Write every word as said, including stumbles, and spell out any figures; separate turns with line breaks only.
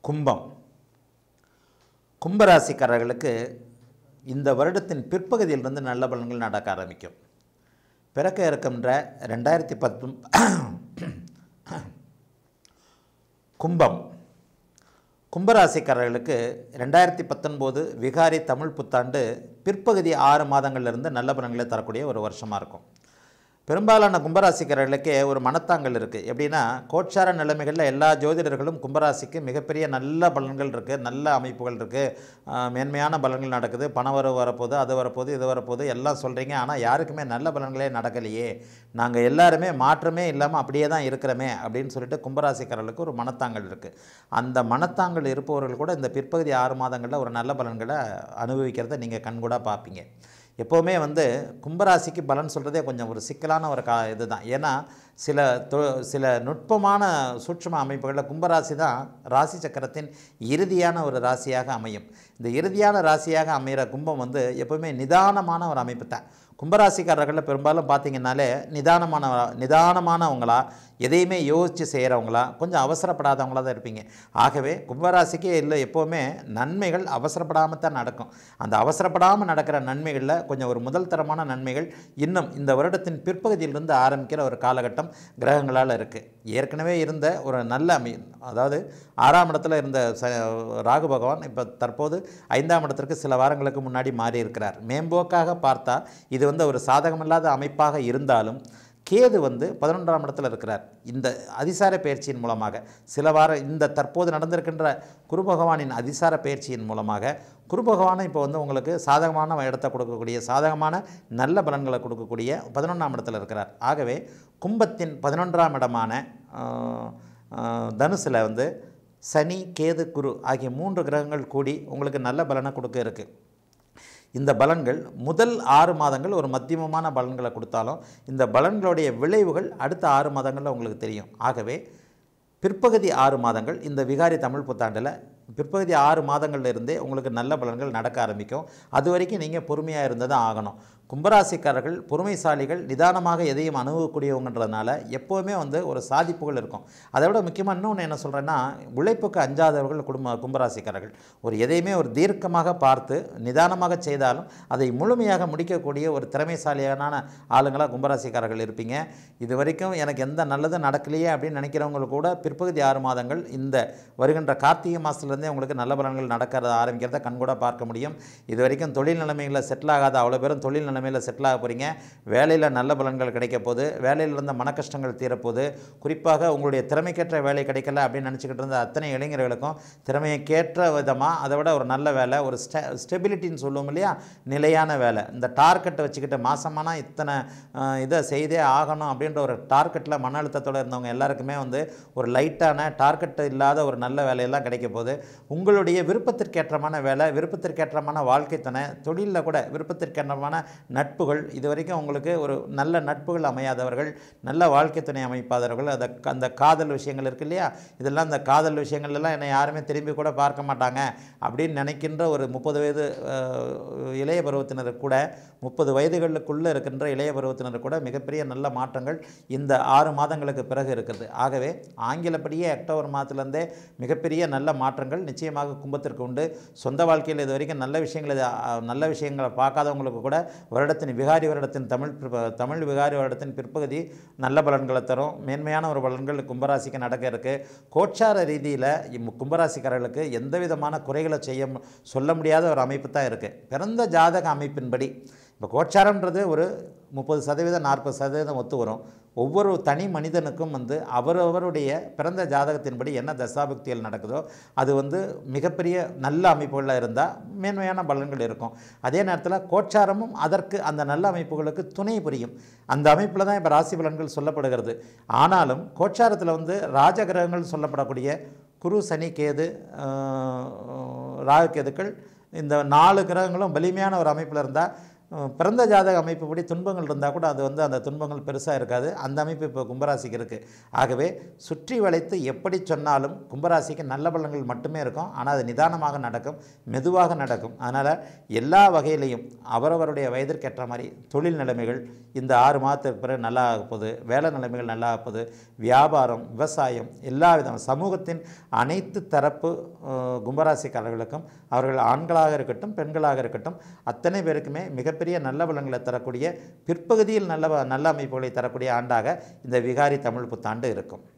கும்பம் கும்பராசிக்காரர்களுக்கு இந்த வருடத்தின் பிற்பகுதியிலிருந்து நல்ல பலன்கள் நடக்க ஆரம்பிக்கும். பிறக்க இருக்கின்ற ரெண்டாயிரத்தி பத்து கும்பம் கும்பராசிக்காரர்களுக்கு ரெண்டாயிரத்தி பத்தொன்பது விகாரி தமிழ் புத்தாண்டு பிற்பகுதி ஆறு மாதங்கள்லேருந்து நல்ல பலன்களை தரக்கூடிய ஒரு வருஷமாக இருக்கும். பெரும்பாலான கும்பராசிக்காரர்களுக்கே ஒரு மனத்தாங்கல் இருக்குது. எப்படின்னா, கோட்சார நிலைமைகளில் எல்லா ஜோதிடர்களும் கும்பராசிக்கு மிகப்பெரிய நல்ல பலன்கள் இருக்குது, நல்ல அமைப்புகள் இருக்குது, மேன்மையான பலன்கள் நடக்குது, பணவரவு வரப்போகுது, அது வரப்போகுது, இது வரப்போகுது எல்லாம் சொல்கிறீங்க. ஆனால் யாருக்குமே நல்ல பலன்களே நடக்கலையே, நாங்கள் எல்லாருமே மாற்றமே இல்லாமல் அப்படியே தான் இருக்கிறோமே அப்படின்னு சொல்லிட்டு கும்பராசிக்காரர்களுக்கு ஒரு மனத்தாங்கல் இருக்குது. அந்த மனத்தாங்கல் இருப்பவர்கள் கூட இந்த பிற்பகுதி ஆறு மாதங்களில் ஒரு நல்ல பலன்களை அனுபவிக்கிறத நீங்கள் கண்கூடாக பார்ப்பீங்க. எப்போவுமே வந்து கும்பராசிக்கு பலன் சொல்கிறதே கொஞ்சம் ஒரு சிக்கலான ஒரு கா இது தான். ஏன்னா சில தொ சில நுட்பமான சூட்சும அமைப்புகளில் கும்பராசி தான் ராசி சக்கரத்தின் இறுதியான ஒரு ராசியாக அமையும். இந்த இறுதியான ராசியாக அமைகிற கும்பம் வந்து எப்போவுமே நிதானமான ஒரு அமைப்பு தான். கும்பராசிக்காரர்களில் பெரும்பாலும் பார்த்திங்கனாலே நிதானமான நிதானமானவங்களா, எதையுமே யோசித்து செய்கிறவங்களா, கொஞ்சம் அவசரப்படாதவங்களா தான் இருப்பீங்க. ஆகவே கும்பராசிக்கே இல்லை எப்போவுமே நன்மைகள் அவசரப்படாமல் தான் நடக்கும். அந்த அவசரப்படாமல் நடக்கிற நன்மைகளில் கொஞ்சம் ஒரு முதல் தரமான நன்மைகள் இன்னும் இந்த வருடத்தின் பிற்பகுதியிலிருந்து ஆரம்பிக்கிற ஒரு காலகட்டம் கிரகங்களால் இருக்குது. ஏற்கனவே இருந்த ஒரு நல்ல அமை அதாவது ஆறாம் இடத்துல இருந்த ச ராகு பகவான் இப்போ தற்போது ஐந்தாம் இடத்திற்கு சில வாரங்களுக்கு முன்னாடி மாறி இருக்கிறார். மேம்போக்காக பார்த்தா இது வந்து ஒரு சாதகமில்லாத அமைப்பாக இருந்தாலும் கேது வந்து பதினொன்றாம் இடத்துல இருக்கிறார். இந்த அதிசார பயிற்சியின் மூலமாக சில வார இந்த தற்போது நடந்திருக்கின்ற குரு பகவானின் அதிசார பயிற்சியின் மூலமாக குரு பகவானை இப்போ வந்து உங்களுக்கு சாதகமான இடத்தை கொடுக்கக்கூடிய, சாதகமான நல்ல பலன்களை கொடுக்கக்கூடிய பதினொன்றாம் இடத்துல இருக்கிறார். ஆகவே கும்பத்தின் பதினொன்றாம் இடமான தனுசில் வந்து சனி, கேது, குரு ஆகிய மூன்று கிரகங்கள் கூடி உங்களுக்கு நல்ல பலனை கொடுக்க இருக்குது. இந்த பலன்கள் முதல் ஆறு மாதங்கள் ஒரு மத்தியமமான பலன்களை கொடுத்தாலும் இந்த பலன்களுடைய விளைவுகள் அடுத்த ஆறு மாதங்களில் உங்களுக்கு தெரியும். ஆகவே பிற்பகுதி ஆறு மாதங்கள் இந்த விகாரி தமிழ் புத்தாண்டில் பிற்பகுதி ஆறு மாதங்கள்ல இருந்தே உங்களுக்கு நல்ல பலன்கள் நடக்க ஆரம்பிக்கும். அது வரைக்கும் நீங்கள் பொறுமையாக இருந்ததான் ஆகணும். கும்பராசிக்காரர்கள் பொறுமைசாலிகள், நிதானமாக எதையும் அணுகக்கூடியவங்கன்றதுனால எப்போவுமே வந்து ஒரு சாதிப்புகள் இருக்கும். அதை விட முக்கியமாக இன்னொன்று என்ன சொல்கிறேன்னா, உழைப்புக்கு அஞ்சாதவர்கள் குடும்ப கும்பராசிக்காரர்கள். ஒரு எதையுமே ஒரு தீர்க்கமாக பார்த்து நிதானமாக செய்தாலும் அதை முழுமையாக முடிக்கக்கூடிய ஒரு திறமைசாலியான ஆளுங்களாக கும்பராசிக்காரர்கள் இருப்பீங்க. இது வரைக்கும் எனக்கு எந்த நல்லதும் நடக்கலையே அப்படின்னு நினைக்கிறவங்க கூட பிற்பகுதி ஆறு மாதங்கள் இந்த வருகின்ற கார்த்திகை மாதத்துலேருந்தே உங்களுக்கு நல்ல பலன்கள் நடக்கிறத ஆரம்பிக்கிறத கண்கூட பார்க்க முடியும். இது வரைக்கும் தொழில் நிலைமைகளில் செட்டில் ஆகாத அவ்வளோ பேரும் தொழில் நிலைமையில் செட்டில் ஆக போகிறீங்க. வேலையில் நல்ல பலன்கள் கிடைக்க போது, வேலையில் இருந்த மன கஷ்டங்கள் தீரப்போது, குறிப்பாக உங்களுடைய திறமைக்கேற்ற வேலை கிடைக்கல அப்படின்னு நினச்சிக்கிட்டு இருந்த அத்தனை இளைஞர்களுக்கும் திறமையைக்கேற்ற விதமாக அதை விட ஒரு நல்ல வேலை, ஒரு ஸ்டெ ஸ்டெபிலிட்டின்னு சொல்லுவோம் இல்லையா, நிலையான வேலை. இந்த டார்கெட்டை வச்சுக்கிட்டு மாதமானால் இத்தனை இதை செய்தே ஆகணும் அப்படின்ற ஒரு டார்கெட்டில் மன அழுத்தத்தோடு இருந்தவங்க எல்லாருக்குமே வந்து ஒரு லைட்டான டார்கெட் இல்லாத ஒரு நல்ல வேலையெல்லாம் கிடைக்க போது, உங்களுடைய விருப்பத்திற்கேற்றமான வேலை, விருப்பத்திற்கேற்றமான வாழ்க்கை துணை, தொழிலில் கூட விருப்பத்திற்கேற்றமான நட்புகள், இது வரைக்கும் உங்களுக்கு ஒரு நல்ல நட்புகள் அமையாதவர்கள், நல்ல வாழ்க்கை துணை அமைப்பாதவர்கள், அந்த அந்த காதல் விஷயங்கள் இருக்குது இல்லையா, இதெல்லாம் அந்த காதல் விஷயங்கள்லாம் என்னை யாருமே திரும்பி கூட பார்க்க மாட்டாங்க அப்படின்னு நினைக்கின்ற ஒரு முப்பது வயது இளைய பருவத்தினர் கூட, முப்பது வயதுகளுக்குள்ளே இருக்கின்ற இளைய பருவத்தினர் கூட மிகப்பெரிய நல்ல மாற்றங்கள் இந்த ஆறு மாதங்களுக்கு பிறகு இருக்குது. ஆகவே ஆங்கிலப்படியே அக்டோபர் மாதத்துலேருந்தே மிகப்பெரிய நல்ல மாற்றங்கள் நிச்சயமாக கும்பத்திற்கு உண்டு. சொந்த வாழ்க்கையில் இது வரைக்கும் நல்ல விஷயங்களை நல்ல விஷயங்களை பார்க்காதவங்களுக்கு கூட வருடத்தின் விகாரி வருடத்தின் தமிழ் தமிழ் விகாரி வருடத்தின் பிற்பகுதி நல்ல பலன்களை தரும். மேன்மையான ஒரு பலன்கள் கும்பராசிக்கு நடக்க இருக்குது. கோட்சார ரீதியில் கும்பராசிக்காரர்களுக்கு எந்த விதமான குறைகளை செய்ய சொல்ல முடியாத ஒரு அமைப்பு தான் இருக்குது. பிறந்த ஜாதக அமைப்பின்படி இப்போ கோட்சாரம்ன்றது ஒரு முப்பது சதவீதம் நாற்பது சதவீதம் ஒத்து வரும். ஒவ்வொரு தனி மனிதனுக்கும் வந்து அவரவருடைய பிறந்த ஜாதகத்தின்படி என்ன தசாபுக்திகள் நடக்குதோ அது வந்து மிகப்பெரிய நல்ல அமைப்புகளில் இருந்தால் மேன்மையான பலன்கள் இருக்கும். அதே நேரத்தில் கோட்சாரமும் அதற்கு அந்த நல்ல அமைப்புகளுக்கு துணை புரியும். அந்த அமைப்பில் தான் இப்போ ராசி பலன்கள் சொல்லப்படுகிறது. ஆனாலும் கோட்சாரத்தில் வந்து ராஜகிரகங்கள் சொல்லப்படக்கூடிய குரு, சனி, கேது, ராகு, கேதுக்கள் இந்த நாலு கிரகங்களும் வலிமையான ஒரு அமைப்பில் இருந்தால் பிறந்த ஜாதக அமைப்புப்படி துன்பங்கள் இருந்தால் கூட அது வந்து அந்த துன்பங்கள் பெருசாக இருக்காது. அந்த அமைப்பு இப்போ கும்பராசிக்கு இருக்குது. ஆகவே சுற்றி வளைத்து எப்படி சொன்னாலும் கும்பராசிக்கு நல்ல பலன்கள் மட்டுமே இருக்கும். ஆனால் அது நிதானமாக நடக்கும், மெதுவாக நடக்கும். அதனால் எல்லா வகையிலையும் அவரவருடைய வயதிற்கேற்ற மாதிரி தொழில் நிலைமைகள் இந்த ஆறு மாதத்துக்கு பிறகு நல்லா ஆகப்போகுது, வேலை நிலைமைகள் நல்லா ஆகப்போகுது, வியாபாரம், விவசாயம், எல்லா விதம் சமூகத்தின் அனைத்து தரப்பு கும்பராசிக்காரர்களுக்கும் அவர்கள் ஆண்களாக இருக்கட்டும் பெண்களாக இருக்கட்டும் அத்தனை பேருக்குமே மிகப்பெரிய நல்ல பலன்களை தரக்கூடிய பிற்பகுதியில் நல்ல நல்ல அமைப்புகளை தரக்கூடிய ஆண்டாக இந்த விகாரி தமிழ் புத்தாண்டு இருக்கும்.